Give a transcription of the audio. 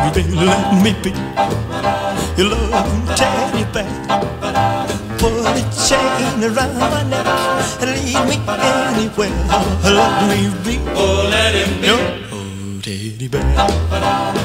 baby, let me be your loving teddy bear. Put a chain around my neck and lead me anywhere. Let me be, Oh, let him be your teddy bear.